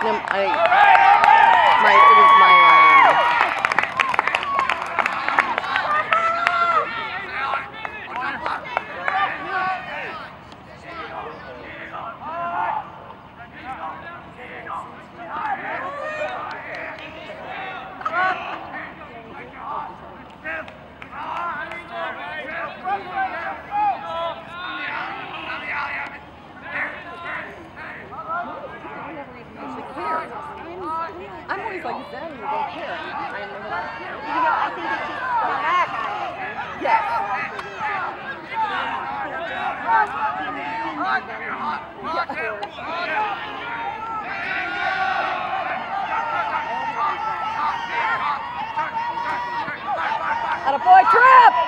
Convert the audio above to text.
No, it was my, I'm always like Zen, you don't care. I think it's just back. Yes. Attaboy, trap!